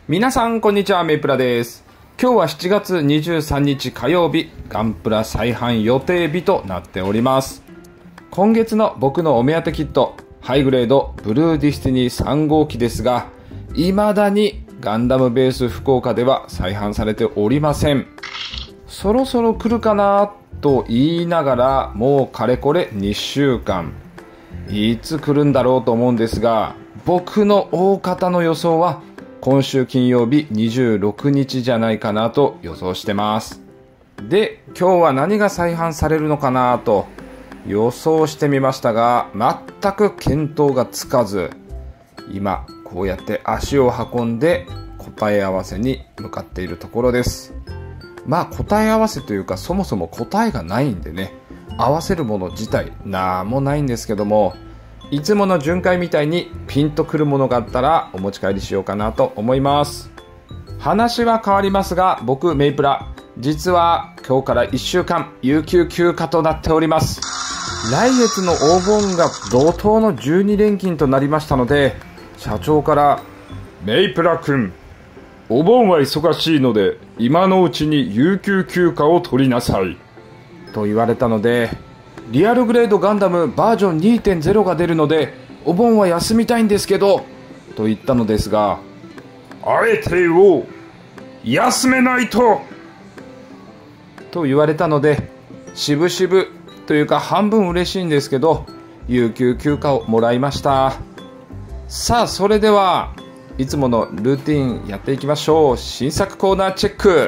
皆さんこんにちは、メイプラです。今日は7月23日火曜日、ガンプラ再販予定日となっております。今月の僕のお目当てキット、ハイグレードブルーディスティニー3号機ですが、未だにガンダムベース福岡では再販されておりません。そろそろ来るかなと言いながら、もうかれこれ2週間。いつ来るんだろうと思うんですが、僕の大方の予想は今週金曜日26日じゃないかなと予想してます。で、今日は何が再販されるのかなと予想してみましたが、全く見当がつかず、今こうやって足を運んで答え合わせに向かっているところです。まあ答え合わせというか、そもそも答えがないんでね、合わせるもの自体なんもないんですけども、いつもの巡回みたいにピンとくるものがあったらお持ち帰りしようかなと思います。話は変わりますが、僕メイプラ実は今日から1週間有給休暇となっております。来月のお盆が怒涛の12連勤となりましたので、社長からメイプラ君、お盆は忙しいので今のうちに有給休暇を取りなさいと言われたので、リアルグレードガンダムバージョン 2.0 が出るのでお盆は休みたいんですけどと言ったのですが、あえてを休めないと言われたので、渋々というか半分嬉しいんですけど有給休暇をもらいました。さあ、それではいつものルーティンやっていきましょう。新作コーナーチェック。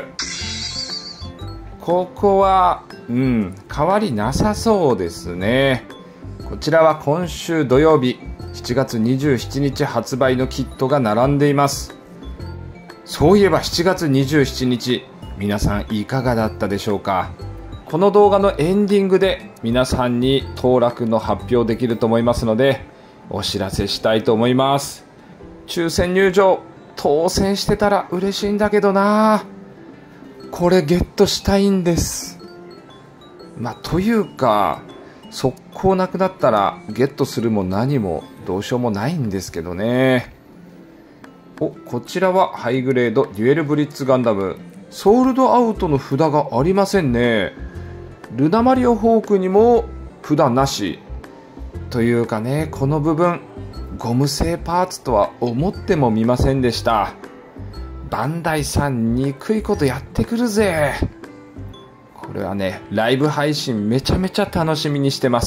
ここは変わりなさそうですね。こちらは今週土曜日7月27日発売のキットが並んでいます。そういえば7月27日皆さんいかがだったでしょうか。この動画のエンディングで皆さんに当落の発表できると思いますので、お知らせしたいと思います。抽選入場当選してたら嬉しいんだけどな、これゲットしたいんです。というか速攻なくなったらゲットするも何もどうしようもないんですけどね。こちらはハイグレードデュエルブリッツガンダム、ソールドアウトの札がありませんね。ルナマリオホークにも札なしというかね、この部分ゴム製パーツとは思ってもみませんでした。バンダイさん憎いことやってくるぜ。これはね、ライブ配信めちゃめちゃ楽しみにしてます。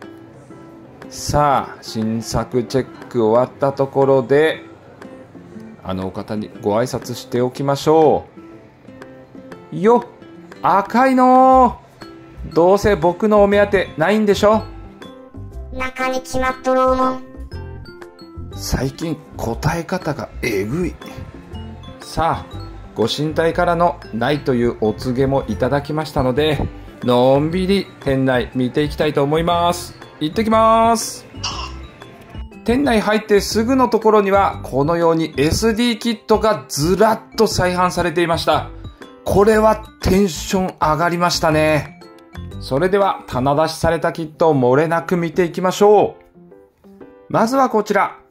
さあ、新作チェック終わったところであのお方にご挨拶しておきましょう。よっ、赤いのー、どうせ僕のお目当てないんでしょ。 中に決まっとろうもん。 最近答え方がえぐい。さあ、ご神体からのないというお告げもいただきましたので、のんびり店内見ていきたいと思います。行ってきます。店内入ってすぐのところにはこのように SD キットがずらっと再販されていました。これはテンション上がりましたね。それでは棚出しされたキットを漏れなく見ていきましょう。まずはこちら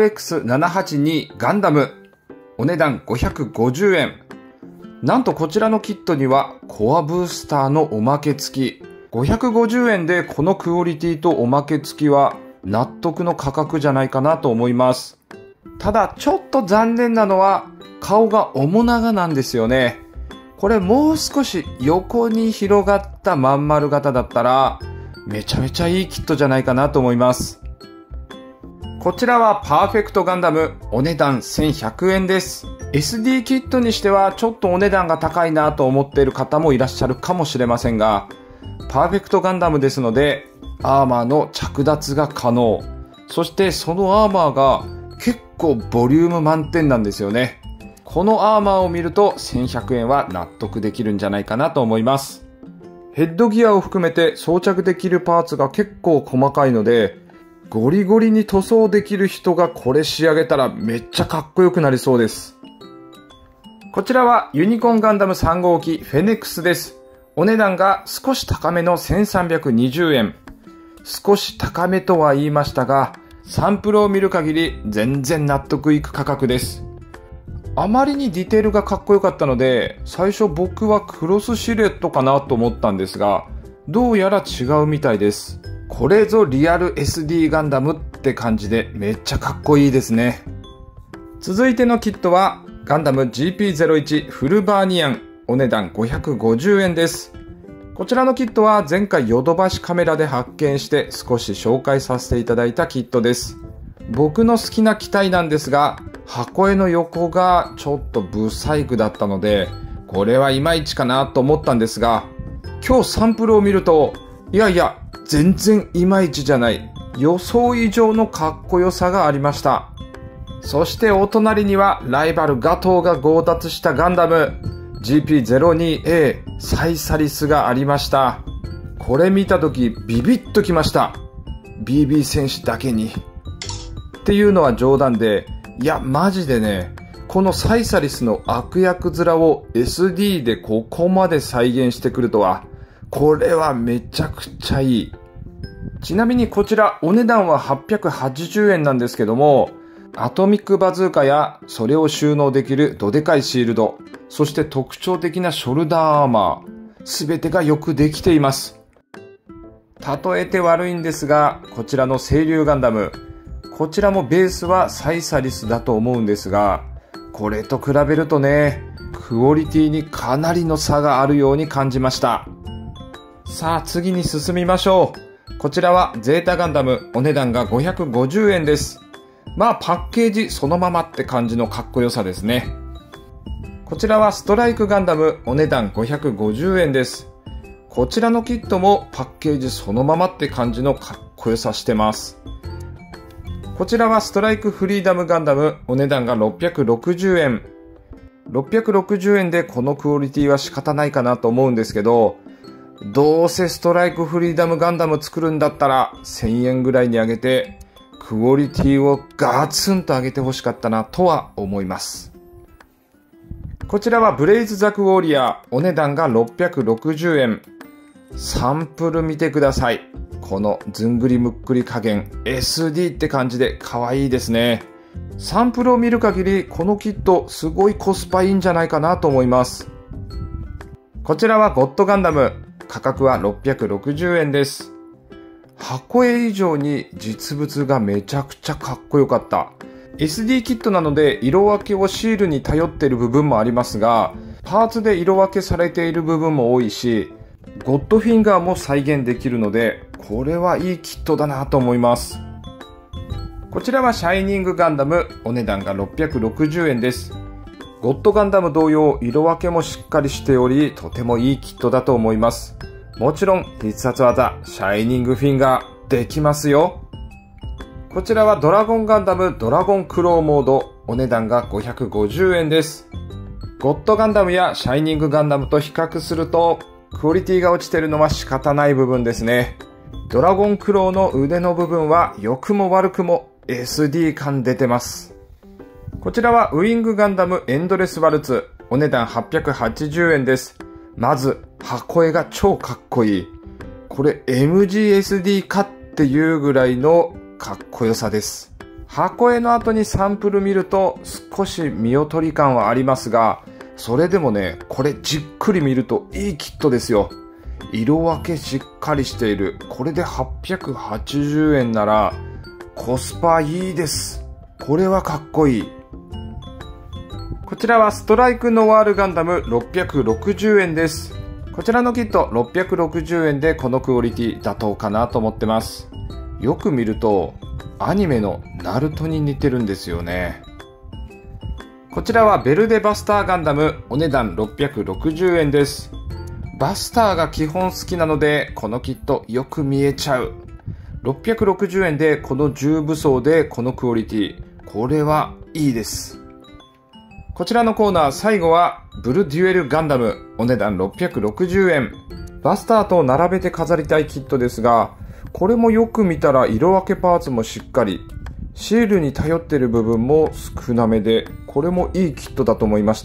RX782 ガンダム、お値段550円。なんとこちらのキットにはコアブースターのおまけ付き。550円でこのクオリティとおまけ付きは納得の価格じゃないかなと思います。ただちょっと残念なのは顔が面長なんですよね。これもう少し横に広がったまん丸型だったらめちゃめちゃいいキットじゃないかなと思います。こちらはパーフェクトガンダム、お値段1100円です。SD キットにしてはちょっとお値段が高いなと思っている方もいらっしゃるかもしれませんが、パーフェクトガンダムですのでアーマーの着脱が可能。そしてそのアーマーが結構ボリューム満点なんですよね。このアーマーを見ると1100円は納得できるんじゃないかなと思います。ヘッドギアを含めて装着できるパーツが結構細かいので、ゴリゴリに塗装できる人がこれ仕上げたらめっちゃかっこよくなりそうです。こちらはユニコーンガンダム3号機フェネックスです。お値段が少し高めの1320円。少し高めとは言いましたが、サンプルを見る限り全然納得いく価格です。 あまりにディテールがかっこよかったので、最初僕はクロスシルエットかなと思ったんですが、どうやら違うみたいです。これぞリアル SD ガンダムって感じでめっちゃかっこいいですね。続いてのキットはガンダム GP01 フルバーニアン、お値段550円です。こちらのキットは前回ヨドバシカメラで発見して少し紹介させていただいたキットです。僕の好きな機体なんですが、箱絵の横がちょっとブサイクだったので、これはいまいちかなと思ったんですが、今日サンプルを見ると、いやいや、全然いまいちじゃない、予想以上のかっこよさがありました。そしてお隣にはライバルガトーが強奪したガンダム GP02A サイサリスがありました。これ見た時ビビッときました。 BB 戦士だけにっていうのは冗談で、いやマジでね、このサイサリスの悪役面を SD でここまで再現してくるとは、これはめちゃくちゃいい。ちなみにこちらお値段は880円なんですけども、アトミックバズーカやそれを収納できるどでかいシールド、そして特徴的なショルダーアーマー、すべてがよくできています。例えて悪いんですが、こちらの清流ガンダム、こちらもベースはサイサリスだと思うんですが、これと比べるとね、クオリティにかなりの差があるように感じました。さあ次に進みましょう。こちらはゼータガンダム、お値段が550円です。まあパッケージそのままって感じのかっこよさですね。こちらはストライクガンダム、お値段550円です。こちらのキットもパッケージそのままって感じのかっこよさしてます。こちらはストライクフリーダムガンダム、お値段が660円。660円でこのクオリティは仕方ないかなと思うんですけど、どうせストライクフリーダムガンダム作るんだったら1000円ぐらいに上げて、クオリティをガツンと上げてほしかったなとは思います。こちらはブレイズザクウォーリア、お値段が660円。サンプル見てください。このずんぐりむっくり加減、SD って感じで可愛いですね。サンプルを見る限りこのキットすごいコスパいいんじゃないかなと思います。こちらはゴッドガンダム、価格は660円です。箱絵以上に実物がめちゃくちゃかっこよかった。SD キットなので色分けをシールに頼っている部分もありますが、パーツで色分けされている部分も多いし、ゴッドフィンガーも再現できるので、これはいいキットだなと思います。こちらはシャイニングガンダム、お値段が660円です。ゴッドガンダム同様、色分けもしっかりしており、とてもいいキットだと思います。もちろん必殺技、シャイニングフィンガーできますよ。こちらはドラゴンガンダムドラゴンクローモード、お値段が550円です。ゴッドガンダムやシャイニングガンダムと比較すると、クオリティが落ちてるのは仕方ない部分ですね。ドラゴンクローの腕の部分は良くも悪くも SD 感出てます。こちらはウィングガンダムエンドレスワルツ、お値段880円です。まず箱絵が超かっこいい。これ MGSD かっていうぐらいのかっこよさです。箱絵の後にサンプル見ると少し見劣り感はありますが、それでもね、これじっくり見るといいキットですよ。色分けしっかりしている。これで880円ならコスパいいです。これはかっこいい。こちらはストライクノワールガンダム660円です。こちらのキット660円でこのクオリティ妥当かなと思ってます。よく見るとアニメのナルトに似てるんですよね。こちらはベルデバスターガンダム、お値段660円です。バスターが基本好きなのでこのキットよく見えちゃう。660円でこの重武装でこのクオリティ、これはいいです。こちらのコーナー最後はブルデュエルガンダム、お値段660円。バスターと並べて飾りたいキットですが、これもよく見たら色分けパーツもしっかり、シールに頼っている部分も少なめで、これもいいキットだと思いました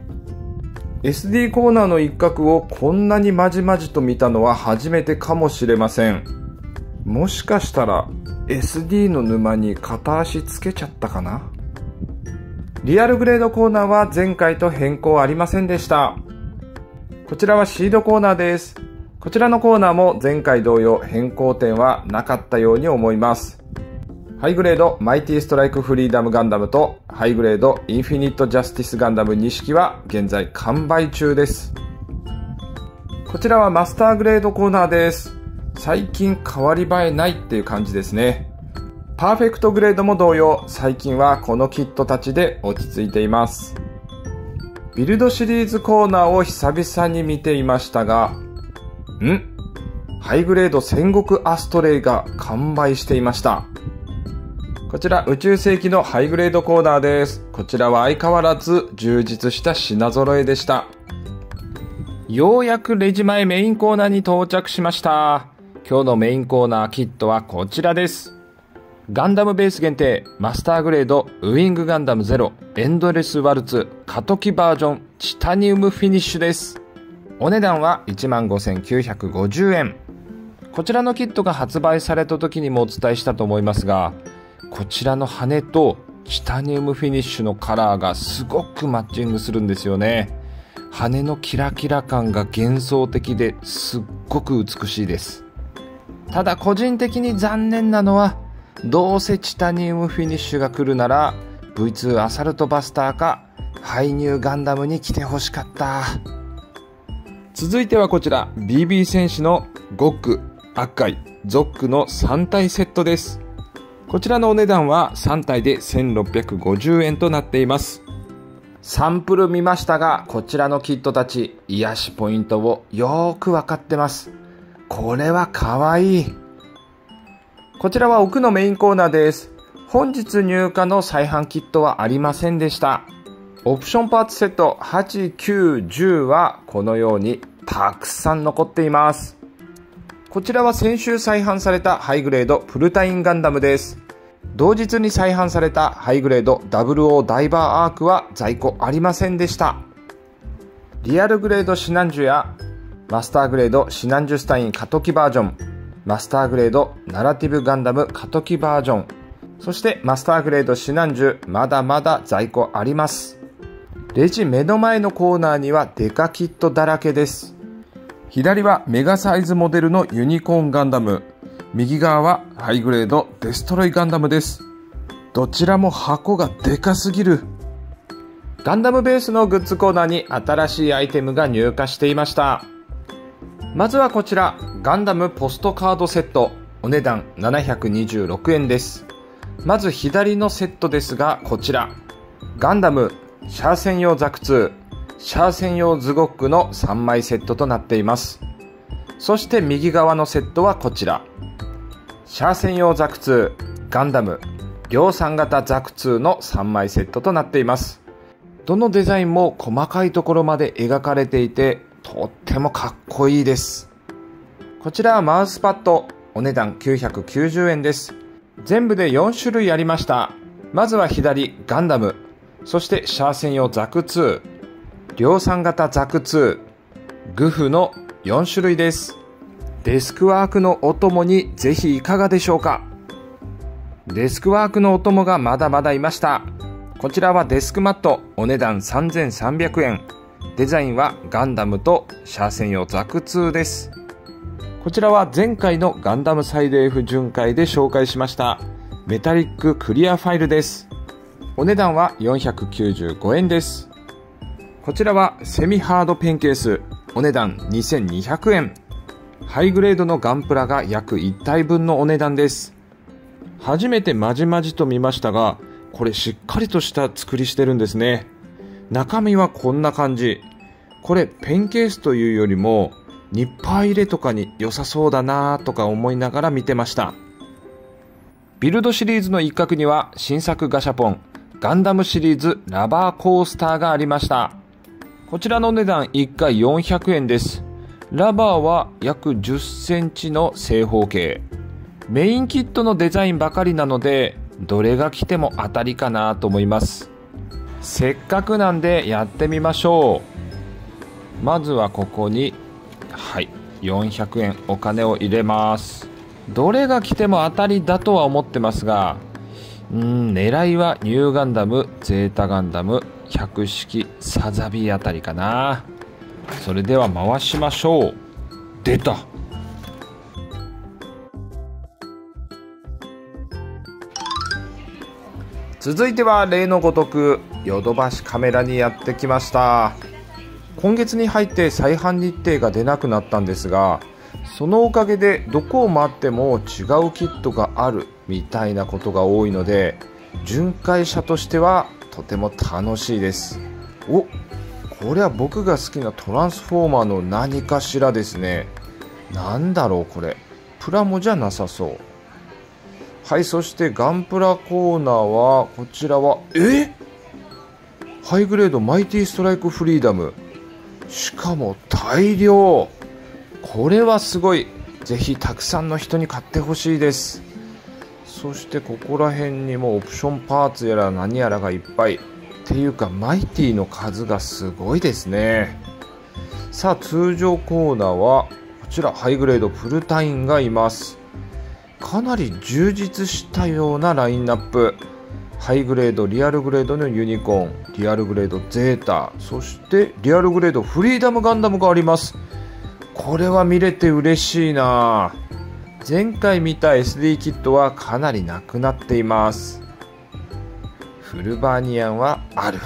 。SD コーナーの一角をこんなにまじまじと見たのは初めてかもしれません。もしかしたら SD の沼に片足つけちゃったかな。 リアルグレードコーナーは前回と変更ありませんでした。こちらはシードコーナーです。こちらのコーナーも前回同様変更点はなかったように思います。ハイグレードマイティストライクフリーダムガンダムとハイグレードインフィニットジャスティスガンダム2式は現在完売中です。こちらはマスターグレードコーナーです。最近変わり映えないっていう感じですね。パーフェクトグレードも同様、最近はこのキットたちで落ち着いています。ビルドシリーズコーナーを久々に見ていましたが、ハイグレード戦国アストレイが完売していました。こちら宇宙世紀のハイグレードコーナーです。こちらは相変わらず充実した品揃えでした。ようやくレジ前メインコーナーに到着しました。今日のメインコーナーキットはこちらです。ガンダムベース限定マスターグレードウィングガンダム0エンドレスワルツ過渡期バージョンチタニウムフィニッシュです。お値段は 15,950 円。こちらのキットが発売された時にもお伝えしたと思いますが、こちらの羽とチタニウムフィニッシュのカラーがすごくマッチングするんですよね。羽のキラキラ感が幻想的ですっごく美しいです。ただ個人的に残念なのは、どうせチタニウムフィニッシュが来るなら V2 アサルトバスターかハイニューガンダムに来てほしかった。続いてはこちら BB 戦士のゴック、アッカイ、ゾックの3体セットです。こちらのお値段は3体で 1,650 円となっています。サンプル見ましたが、こちらのキットたち癒しポイントをよーくわかってます。これはかわいい。こちらは奥のメインコーナーです。本日入荷の再販キットはありませんでした。オプションパーツセット8、9、10はこのようにたくさん残っています。こちらは先週再販されたハイグレードプルタインガンダムです。同日に再販されたハイグレード 00 ダイバーアークは在庫ありませんでした。リアルグレードシナンジュやマスターグレードシナンジュスタイン過渡期バージョン、マスターグレードナラティブガンダム過渡期バージョン、そしてマスターグレードシナンジュまだまだ在庫あります。レジ目の前のコーナーにはデカキットだらけです。左はメガサイズモデルのユニコーンガンダム、右側はハイグレードデストロイガンダムです。どちらも箱がでかすぎる。ガンダムベースのグッズコーナーに新しいアイテムが入荷していました。まずはこちらガンダムポストカードセット、お値段726円です。まず左のセットですが、こちらガンダムシャア専用ザク2、シャア専用ズゴックの3枚セットとなっています。そして右側のセットはこちらシャア専用ザク2、ガンダム量産型ザク2の3枚セットとなっています。どのデザインも細かいところまで描かれていてとってもかっこいいです。こちらはマウスパッド、お値段990円です。全部で4種類ありました。まずは左ガンダム、そしてシャア専用ザク2、量産型ザク2、グフの4種類です。デスクワークのお供にぜひいかがでしょうか。デスクワークのお供がまだまだいました。こちらはデスクマット、お値段3300円。デザインはガンダムとシャア専用ザク2です。こちらは前回のガンダムサイド F 巡回で紹介しましたメタリッククリアファイルです。お値段は495円です。こちらはセミハードペンケース、お値段2200円。ハイグレードのガンプラが約1体分のお値段です。初めてまじまじと見ましたが、これしっかりとした作りしてるんですね。中身はこんな感じ。これペンケースというよりもニッパー入れとかに良さそうだなとか思いながら見てました。ビルドシリーズの一角には新作ガシャポンガンダムシリーズラバーコースターがありました。こちらの値段1回400円です。ラバーは約10センチの正方形。メインキットのデザインばかりなのでどれが来ても当たりかなと思います。せっかくなんでやってみましょう。まずはここに400円お金を入れます。どれが来ても当たりだとは思ってますが、 狙いはニューガンダム、ゼータガンダム、100式サザビーあたりかな。それでは回しましょう。出た。続いては例のごとくヨドバシカメラにやってきました。今月に入って再販日程が出なくなったんですが、そのおかげでどこを待っても違うキットがあるみたいなことが多いので、巡回者としてはとても楽しいです。お、これは僕が好きなトランスフォーマーの何かしらですね。なんだろうこれ、プラモじゃなさそう。はい、そしてガンプラコーナーはこちらはハイグレードマイティストライクフリーダム、しかも大量。これはすごい。ぜひたくさんの人に買ってほしいです。そしてここら辺にもオプションパーツやら何やらがいっぱいっていうか、マイティの数がすごいですね。さあ、通常コーナーはこちらハイグレードプルタインがいます。かなり充実したようなラインナップ。ハイグレード、リアルグレードのユニコーン、リアルグレードゼータ、そしてリアルグレードフリーダムガンダムがあります。これは見れて嬉しいな。前回見た SD キットはかなりなくなっています。フルバーニアンはある。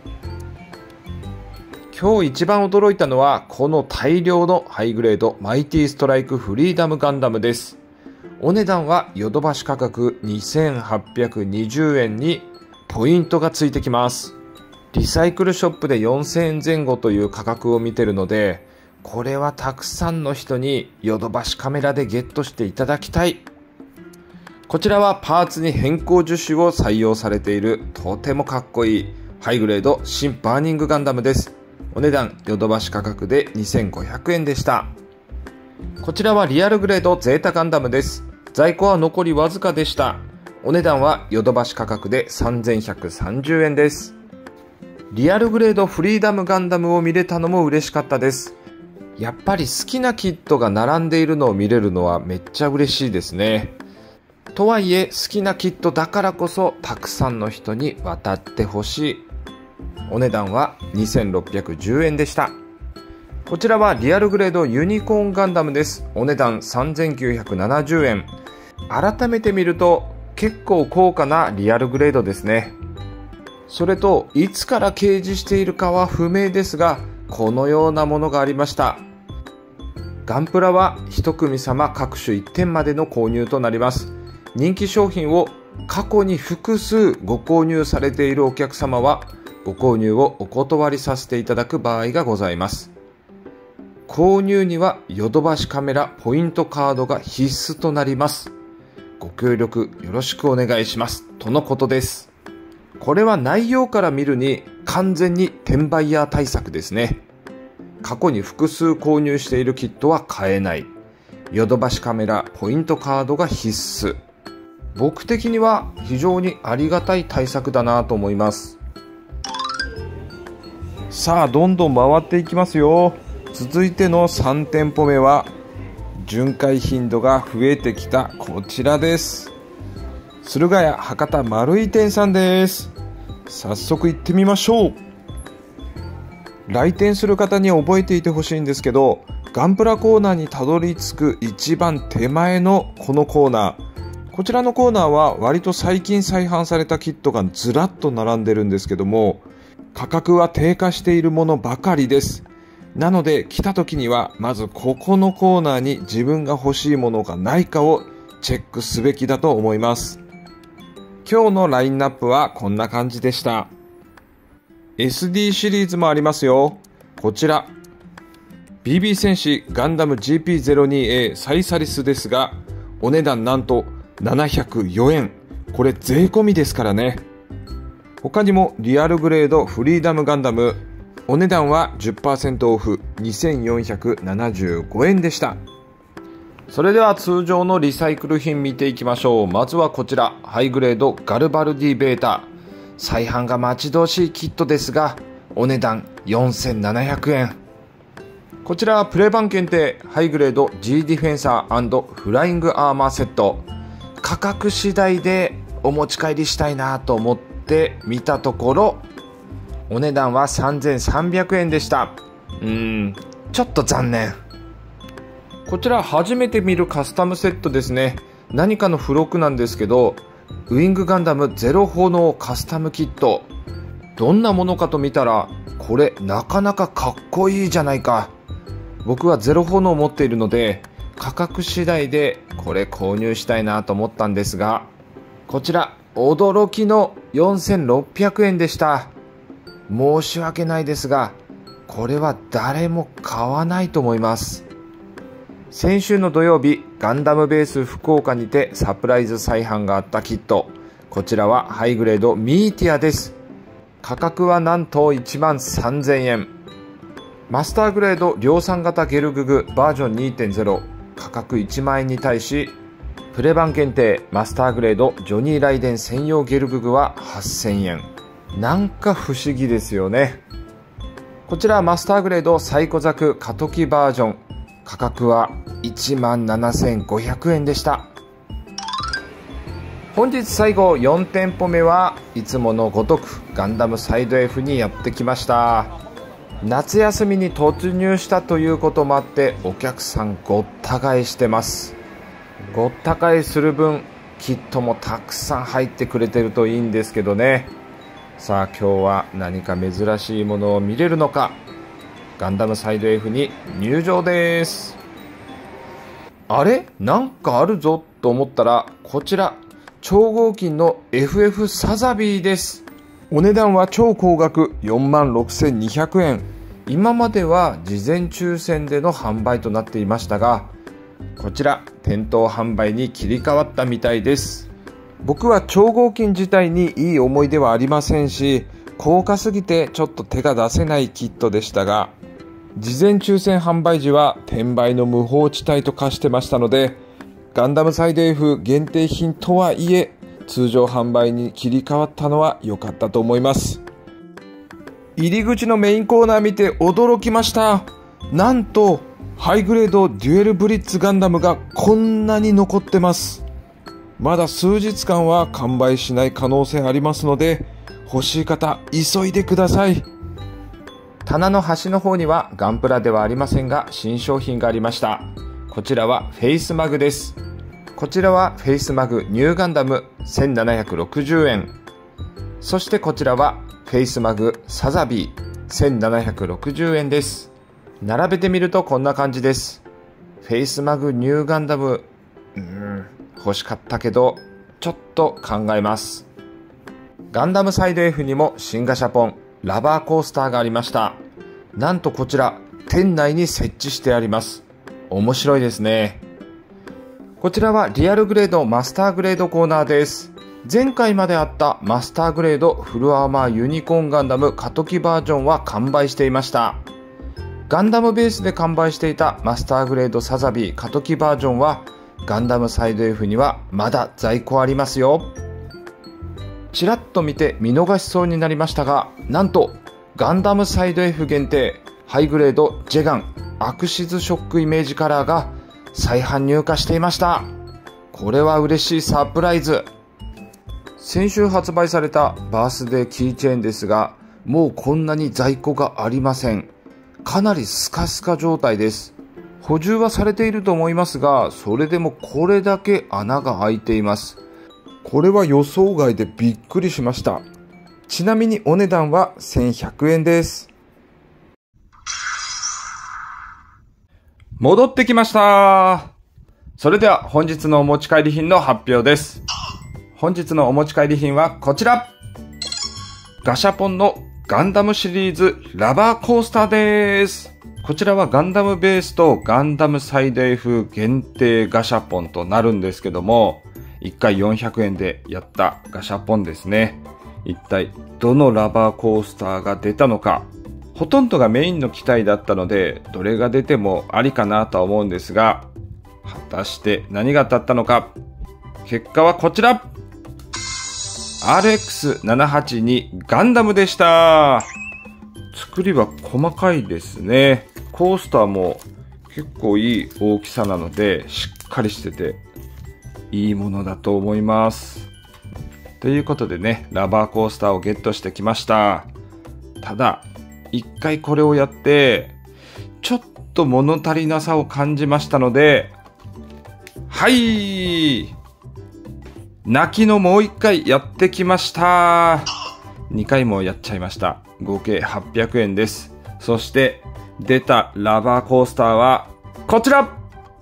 今日一番驚いたのはこの大量のハイグレードマイティストライクフリーダムガンダムです。お値段はヨドバシ価格2820円にポイントがついてきます。リサイクルショップで4000円前後という価格を見てるので、これはたくさんの人にヨドバシカメラでゲットしていただきたい。こちらはパーツに変更樹脂を採用されているとてもかっこいいハイグレード新バーニングガンダムです。お値段ヨドバシ価格で2500円でした。こちらはリアルグレードゼータガンダムです。在庫は残りわずかでした。お値段はヨドバシ価格で3130円です。リアルグレードフリーダムガンダムを見れたのも嬉しかったです。やっぱり好きなキットが並んでいるのを見れるのはめっちゃ嬉しいですね。とはいえ好きなキットだからこそたくさんの人に渡ってほしい。お値段は2610円でした。こちらはリアルグレードユニコーンガンダムです。お値段3970円。改めて見ると結構高価なリアルグレードですね。それといつから掲示しているかは不明ですが、このようなものがありました。ガンプラは1組様各種1点までの購入となります。人気商品を過去に複数ご購入されているお客様はご購入をお断りさせていただく場合がございます。購入にはヨドバシカメラポイントカードが必須となります。ご協力よろしくお願いしますとのことです。これは内容から見るに完全に転売ヤー対策ですね。過去に複数購入しているキットは買えない。ヨドバシカメラポイントカードが必須。僕的には非常にありがたい対策だなと思います。さあ、どんどん回っていきますよ。続いての3店舗目は巡回頻度が増えてきたこちらです。駿河屋博多丸井店さんです。早速行ってみましょう。来店する方に覚えていてほしいんですけど、ガンプラコーナーにたどり着く一番手前のこのコーナー、こちらのコーナーは割と最近再販されたキットがずらっと並んでるんですけども、価格は低下しているものばかりです。なので来た時にはまずここのコーナーに自分が欲しいものがないかをチェックすべきだと思います。今日のラインナップはこんな感じでした。SD シリーズもありますよ。こちら BB 戦士ガンダム GP02A サイサリスですが、お値段なんと704円。これ税込みですからね。他にもリアルグレードフリーダムガンダム、お値段は 10% オフ2475円でした。それでは通常のリサイクル品見ていきましょう。まずはこちらハイグレードガルバルディベータ、再販が待ち遠しいキットですが、お値段4700円。こちらはプレ版限定ハイグレード G ディフェンサー&フライングアーマーセット、価格次第でお持ち帰りしたいなと思って見たところ、お値段は3300円でした。ちょっと残念。こちら初めて見るカスタムセットですね。何かの付録なんですけど、ウィングガンダムゼロ炎カスタムキット。どんなものかと見たら、これなかなかかっこいいじゃないか。僕はゼロ炎を持っているので、価格次第でこれ購入したいなと思ったんですが、こちら驚きの4600円でした。申し訳ないですが、これは誰も買わないと思います。先週の土曜日、ガンダムベース福岡にてサプライズ再販があったキット。こちらはハイグレードミーティアです。価格はなんと13000円。マスターグレード量産型ゲルググバージョン 2.0 価格1万円に対し、プレ版限定マスターグレードジョニー・ライデン専用ゲルググは8000円。なんか不思議ですよね。こちらマスターグレードサイコザク過渡期バージョン、価格は17500円でした。本日最後4店舗目はいつものごとくガンダムサイド F にやってきました。夏休みに突入したということもあってお客さんごった返してます。ごった返する分キットもたくさん入ってくれてるといいんですけどね。さあ今日は何か珍しいものを見れるのか。ガンダムサイド F に入場です。あれなんかあるぞと思ったら、こちら超合金の FF サザビーです。お値段は超高額46,200円。今までは事前抽選での販売となっていましたが、こちら店頭販売に切り替わったみたいです。僕は超合金自体にいい思い出はありませんし、高価すぎてちょっと手が出せないキットでしたが、事前抽選販売時は転売の無法地帯と化してましたので、ガンダムサイド F 限定品とはいえ通常販売に切り替わったのは良かったと思います。入り口のメインコーナー見て驚きました。なんとハイグレードデュエルブリッツガンダムがこんなに残ってます。まだ数日間は完売しない可能性ありますので、欲しい方急いでください。棚の端の方にはガンプラではありませんが新商品がありました。こちらはフェイスマグです。こちらはフェイスマグニューガンダム1760円。そしてこちらはフェイスマグサザビー1760円です。並べてみるとこんな感じです。フェイスマグニューガンダム、欲しかったけどちょっと考えます。ガンダムサイド F にも新ガシャポンラバーコースターがありました。なんとこちら店内に設置してあります。面白いですね。こちらはリアルグレードマスターグレードコーナーです。前回まであったマスターグレードフルアーマーユニコーンガンダム過渡期バージョンは完売していました。ガンダムベースで完売していたマスターグレードサザビー過渡期バージョンはガンダムサイド F にはまだ在庫ありますよ。ちらっと見て見逃しそうになりましたが、なんとガンダムサイド F 限定ハイグレードジェガンアクシズショックイメージカラーが再販入荷していました。これは嬉しいサプライズ。先週発売されたバースデーキーチェーンですが、もうこんなに在庫がありません。かなりスカスカ状態です。補充はされていると思いますが、それでもこれだけ穴が開いています。これは予想外でびっくりしました。ちなみにお値段は1100円です。戻ってきました。それでは本日のお持ち帰り品の発表です。本日のお持ち帰り品はこちら。ガシャポンのガンダムシリーズラバーコースターです。こちらはガンダムベースとガンダムサイド F 限定ガシャポンとなるんですけども、1回400円でやったガシャポンですね。一体どのラバーコースターが出たのか。ほとんどがメインの機体だったので、どれが出てもありかなとは思うんですが、果たして何が当たったのか。結果はこちら。RX782 ガンダムでした。作りは細かいですね。コースターも結構いい大きさなので、しっかりしてていいものだと思います。 ということでね、ラバーコースターをゲットしてきました。ただ、一回これをやって、ちょっと物足りなさを感じましたので、はい、泣きのもう一回やってきました。2回もやっちゃいました。合計800円です。そして出たラバーコースターはこちら、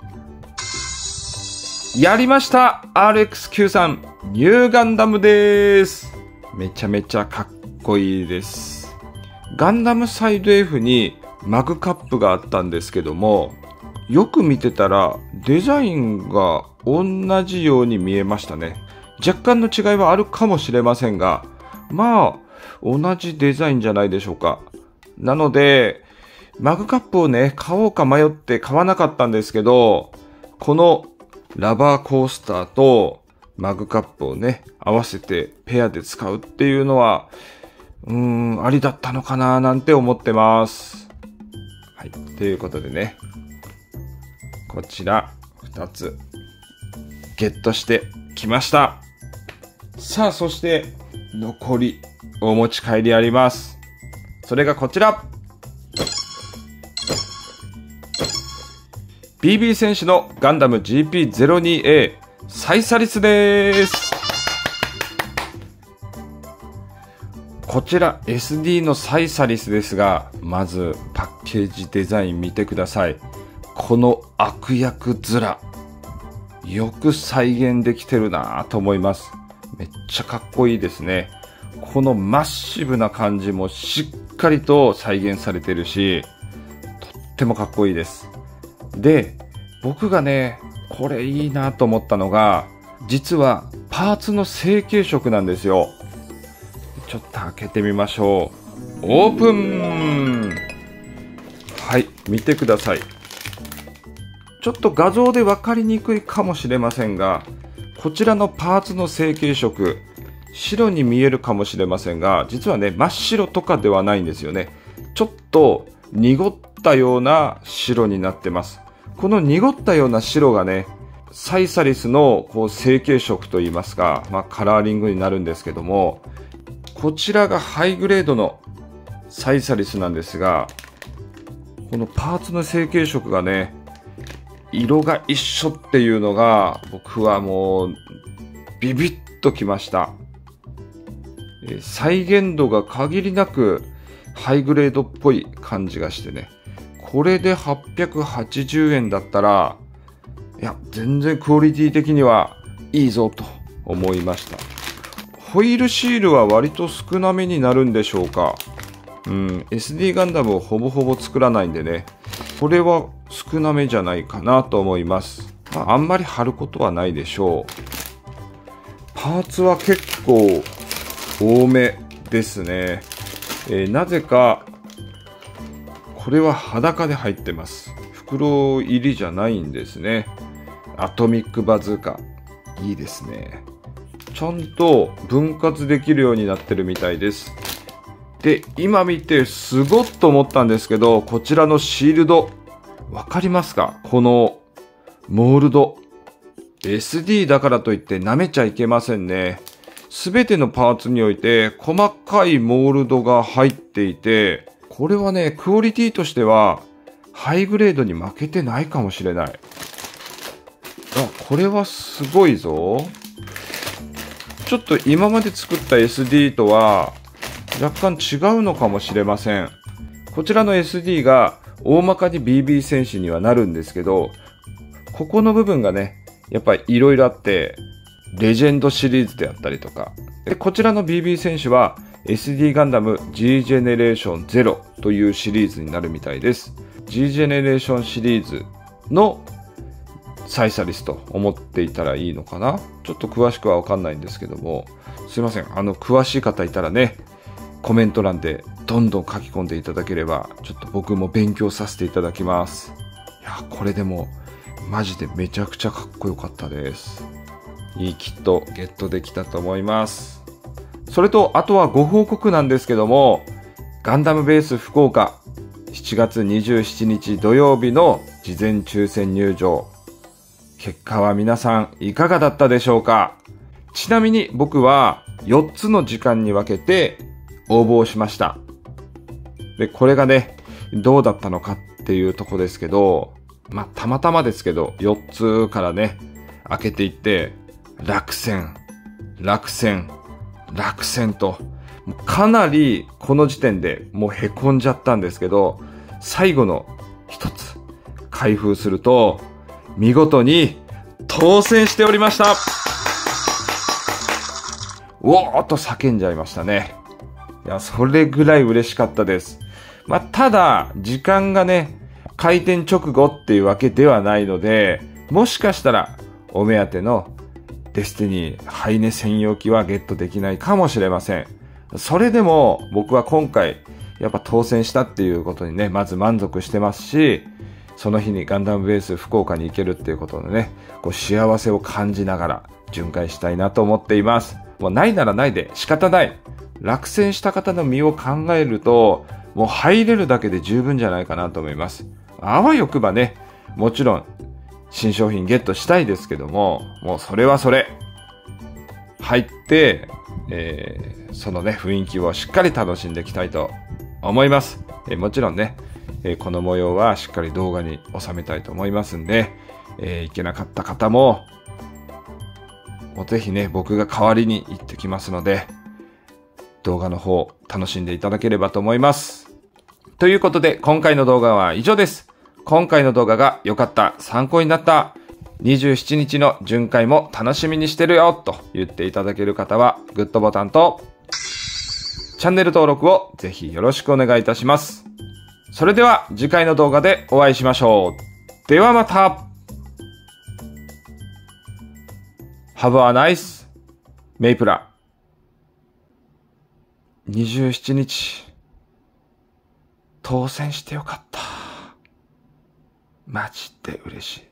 やりました。 RX93 ニューガンダムです。めちゃめちゃかっこいいです。ガンダムサイド F にマグカップがあったんですけども、よく見てたらデザインが同じように見えましたね。若干の違いはあるかもしれませんが、まあ同じデザインじゃないでしょうか。なのでマグカップをね、買おうか迷って買わなかったんですけど、このラバーコースターとマグカップをね、合わせてペアで使うっていうのはありだったのかななんて思ってます。はい、ということでね、こちら2つゲットしてきました。さあ、そして残りお持ち帰りあります。それがこちら、 BB 戦士のガンダム GP02A サイサリスです。こちら SD のサイサリスですが、まずパッケージデザイン見てください。この悪役面、よく再現できてるなと思います。めっちゃかっこいいですね。このマッシブな感じもしっかりと再現されてるし、とってもかっこいいです。で、僕がね、これいいなと思ったのが、実はパーツの成型色なんですよ。ちょっと開けてみましょう。オープン。はい、見てください。ちょっと画像で分かりにくいかもしれませんが、こちらのパーツの成型色、白に見えるかもしれませんが、実はね、真っ白とかではないんですよね。ちょっと濁ったような白になってます。この濁ったような白がね、サイサリスのこう成型色といいますか、カラーリングになるんですけども、こちらがハイグレードのサイサリスなんですが、このパーツの成型色がね、色が一緒っていうのが僕はもうビビッときました。再現度が限りなくハイグレードっぽい感じがしてね、これで880円だったら、いや全然クオリティ的にはいいぞと思いました。ホイールシールは割と少なめになるんでしょうか。SD ガンダムをほぼほぼ作らないんでね、これは少なめじゃないかなと思います。あんまり貼ることはないでしょう。パーツは結構多めですね。なぜかこれは裸で入ってます。袋入りじゃないんですね。アトミックバズーカ、いいですね。ちゃんと分割できるようになってるみたいです。で、今見てすごっと思ったんですけど、こちらのシールド、わかりますか？このモールド。SD だからといって舐めちゃいけませんね。すべてのパーツにおいて細かいモールドが入っていて、これはね、クオリティとしてはハイグレードに負けてないかもしれない。これはすごいぞ。ちょっと今まで作った SD とは若干違うのかもしれません。こちらの SD が大まかに BB 戦士にはなるんですけど、ここの部分がね、やっぱりいろいろあって、レジェンドシリーズであったりとか、でこちらの BB 戦士は SD ガンダム G ジェネレーション0というシリーズになるみたいです。G ジェネレーションシリーズのサイサリスと思っていたらいいのかな。ちょっと詳しくはわかんないんですけども、すいません。詳しい方いたらね、コメント欄でどんどん書き込んでいただければ、ちょっと僕も勉強させていただきます。いや、これでもマジでめちゃくちゃかっこよかったです。いいキットゲットできたと思います。それと、あとはご報告なんですけども、ガンダムベース福岡7月27日土曜日の事前抽選入場、結果は皆さんいかがだったでしょうか。ちなみに僕は 4つの時間に分けて応募をしました。で、これがね、どうだったのかっていうとこですけど、たまたまですけど、4つからね、開けていって、落選と、かなりこの時点でもう凹んじゃったんですけど、最後の一つ開封すると、見事に当選しておりました。おーっと叫んじゃいましたね。いや、それぐらい嬉しかったです。ただ、時間がね、開店直後っていうわけではないので、もしかしたらお目当てのデスティニーハイネ専用機はゲットできないかもしれません。それでも僕は今回やっぱ当選したっていうことにね、まず満足してますし、その日にガンダムベース福岡に行けるっていうことでね、幸せを感じながら巡回したいなと思っています。もうないならないで仕方ない。落選した方の身を考えると、もう入れるだけで十分じゃないかなと思います。あわよくばね、もちろん新商品ゲットしたいですけども、もうそれはそれ。入って、そのね、雰囲気をしっかり楽しんでいきたいと思います。もちろんね、この模様はしっかり動画に収めたいと思いますんで、行けなかった方もぜひね、僕が代わりに行ってきますので、動画の方楽しんでいただければと思います。ということで、今回の動画は以上です。今回の動画が良かった、参考になった、27日の巡回も楽しみにしてるよと言っていただける方は、グッドボタンとチャンネル登録をぜひよろしくお願いいたします。それでは次回の動画でお会いしましょう。ではまた。Have a nice メイプラ。27日、当選してよかった。マジで嬉しい。